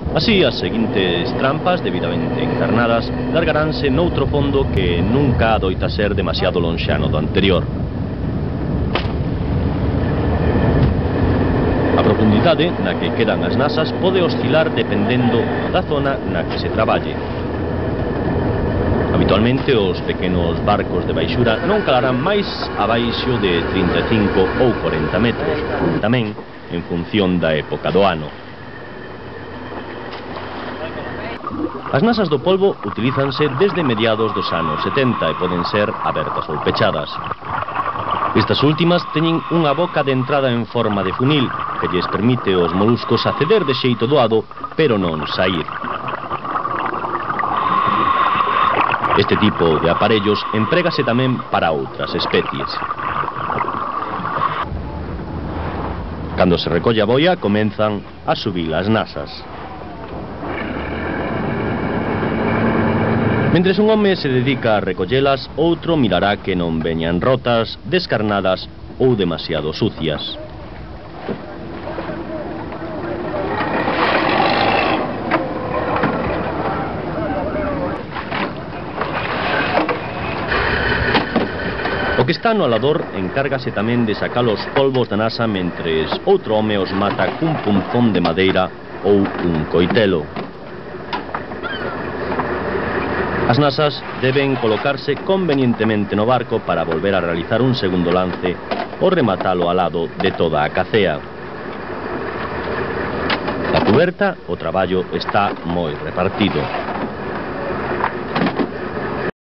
Así, as seguintes trampas, debidamente encarnadas, largaránse noutro fondo que nunca adoita ser demasiado lonxano do anterior. A profundidade na que quedan as nasas pode oscilar dependendo da zona na que se traballe. Habitualmente os pequenos barcos de baixura non calarán máis abaixo de 35 ou 40 metros, tamén en función da época do ano. As nasas do polvo utilízanse desde mediados dos anos 70 e poden ser abertas ou pechadas. Estas últimas teñen unha boca de entrada en forma de funil que lles permite aos moluscos acceder de xeito doado, pero non saír. Este tipo de aparellos emprégase tamén para outras especies. Cando se recolle a boia, comenzan a subir as nasas. Mentres un home se dedica a recollelas, outro mirará que non veñan rotas, descarnadas ou demasiado sucias. O que está no alador encárgase tamén de sacar os polvos da nasa mentres outro home os mata cun punzón de madeira ou un coitelo. As nasas deben colocarse convenientemente no barco para volver a realizar un segundo lance ou rematalo ao lado de toda a cacea. Na cuberta, o traballo está moi repartido.